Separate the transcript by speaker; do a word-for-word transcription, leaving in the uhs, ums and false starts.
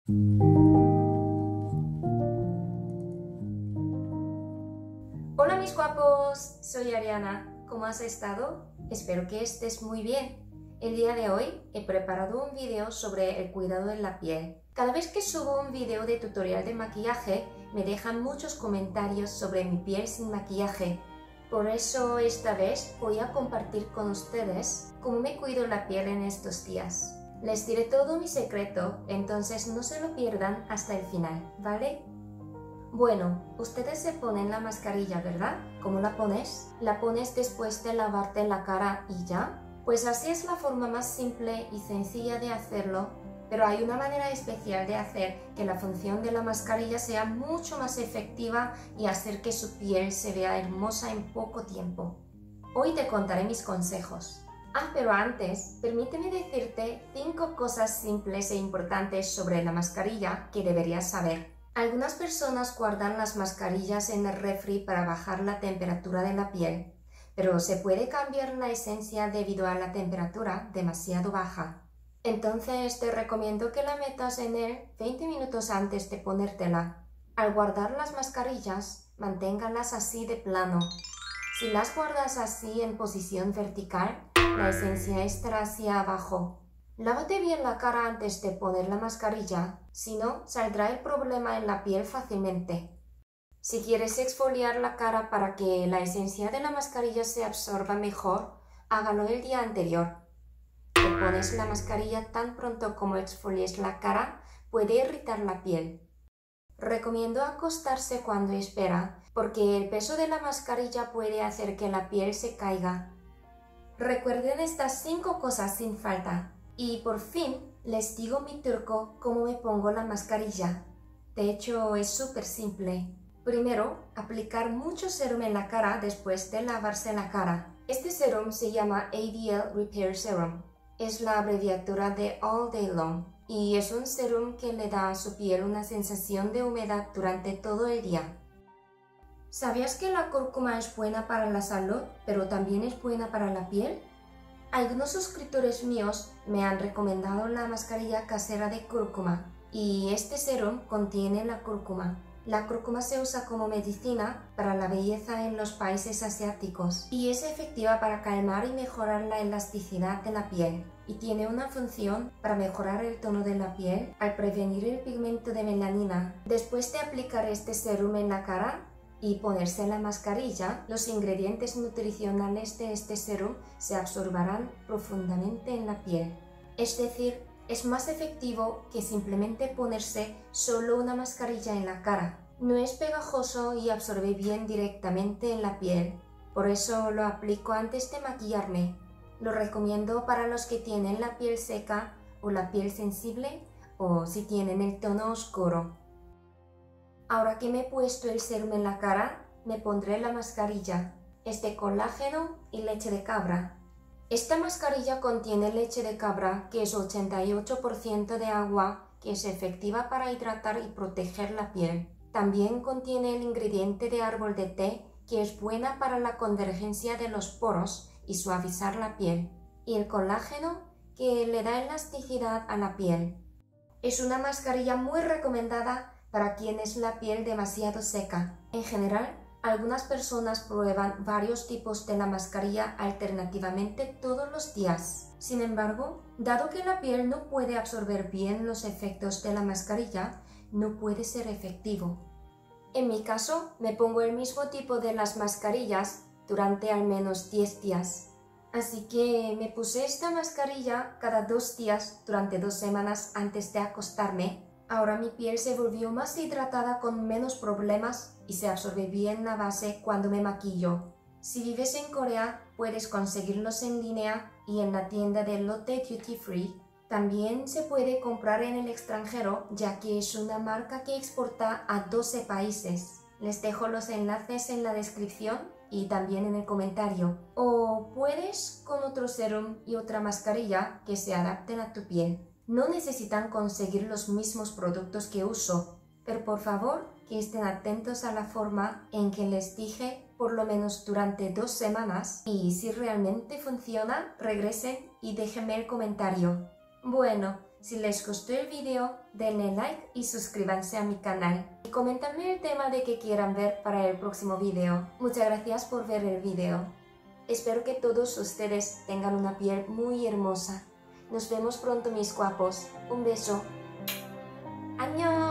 Speaker 1: Hola mis guapos, soy Ariana. ¿Cómo has estado? Espero que estés muy bien. El día de hoy he preparado un video sobre el cuidado de la piel. Cada vez que subo un video de tutorial de maquillaje, me dejan muchos comentarios sobre mi piel sin maquillaje. Por eso esta vez voy a compartir con ustedes cómo me cuido la piel en estos días. Les diré todo mi secreto, entonces no se lo pierdan hasta el final, ¿vale? Bueno, ustedes se ponen la mascarilla, ¿verdad? ¿Cómo la pones? ¿La pones después de lavarte la cara y ya? Pues así es la forma más simple y sencilla de hacerlo, pero hay una manera especial de hacer que la función de la mascarilla sea mucho más efectiva y hacer que su piel se vea hermosa en poco tiempo. Hoy te contaré mis consejos. Ah, pero antes, permíteme decirte cinco cosas simples e importantes sobre la mascarilla que deberías saber. Algunas personas guardan las mascarillas en el refri para bajar la temperatura de la piel, pero se puede cambiar la esencia debido a la temperatura demasiado baja. Entonces te recomiendo que la metas en él veinte minutos antes de ponértela. Al guardar las mascarillas, manténgalas así de plano. Si las guardas así en posición vertical, la esencia estará hacia abajo. Lávate bien la cara antes de poner la mascarilla, si no, saldrá el problema en la piel fácilmente. Si quieres exfoliar la cara para que la esencia de la mascarilla se absorba mejor, hágalo el día anterior. Te pones la mascarilla tan pronto como exfolies la cara, puede irritar la piel. Recomiendo acostarse cuando espera, porque el peso de la mascarilla puede hacer que la piel se caiga. Recuerden estas cinco cosas sin falta. Y por fin les digo mi truco cómo me pongo la mascarilla. De hecho es súper simple. Primero, aplicar mucho serum en la cara después de lavarse la cara. Este serum se llama A D L Repair Serum. Es la abreviatura de All Day Long y es un serum que le da a su piel una sensación de humedad durante todo el día. ¿Sabías que la cúrcuma es buena para la salud, pero también es buena para la piel? Algunos suscriptores míos me han recomendado la mascarilla casera de cúrcuma y este serum contiene la cúrcuma. La cúrcuma se usa como medicina para la belleza en los países asiáticos y es efectiva para calmar y mejorar la elasticidad de la piel y tiene una función para mejorar el tono de la piel al prevenir el pigmento de melanina. Después de aplicar este serum en la cara y ponerse la mascarilla, los ingredientes nutricionales de este serum se absorberán profundamente en la piel. Es decir, es más efectivo que simplemente ponerse solo una mascarilla en la cara. No es pegajoso y absorbe bien directamente en la piel. Por eso lo aplico antes de maquillarme. Lo recomiendo para los que tienen la piel seca o la piel sensible o si tienen el tono oscuro. Ahora que me he puesto el serum en la cara, me pondré la mascarilla. Es de colágeno y leche de cabra. Esta mascarilla contiene leche de cabra, que es ochenta y ocho por ciento de agua, que es efectiva para hidratar y proteger la piel. También contiene el ingrediente de árbol de té, que es buena para la convergencia de los poros y suavizar la piel. Y el colágeno, que le da elasticidad a la piel. Es una mascarilla muy recomendada para quien es la piel demasiado seca. En general, algunas personas prueban varios tipos de la mascarilla alternativamente todos los días. Sin embargo, dado que la piel no puede absorber bien los efectos de la mascarilla, no puede ser efectivo. En mi caso, me pongo el mismo tipo de las mascarillas durante al menos diez días. Así que me puse esta mascarilla cada dos días durante dos semanas antes de acostarme. Ahora mi piel se volvió más hidratada con menos problemas y se absorbe bien la base cuando me maquillo. Si vives en Corea, puedes conseguirlos en línea y en la tienda de Lotte Duty Free. También se puede comprar en el extranjero, ya que es una marca que exporta a doce países. Les dejo los enlaces en la descripción y también en el comentario. O puedes con otro serum y otra mascarilla que se adapten a tu piel. No necesitan conseguir los mismos productos que uso, pero por favor que estén atentos a la forma en que les dije por lo menos durante dos semanas y si realmente funciona, regresen y déjenme el comentario. Bueno, Si les gustó el vídeo, denle like y suscríbanse a mi canal. Y coméntame el tema de que quieran ver para el próximo vídeo. Muchas gracias por ver el vídeo. Espero que todos ustedes tengan una piel muy hermosa. Nos vemos pronto, mis guapos. Un beso. ¡Añón!